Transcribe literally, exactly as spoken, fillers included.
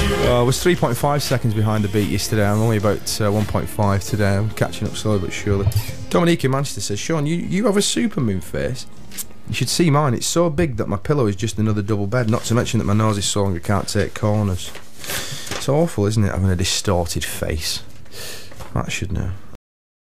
Uh, I was three point five seconds behind the beat yesterday. I'm only about uh, one point five today. I'm catching up slowly but surely. Dominique in Manchester says, Shaun, you, you have a supermoon face. You should see mine. It's so big that my pillow is just another double bed. Not to mention that my nose is so long I can't take corners. It's awful, isn't it, having a distorted face? That should know.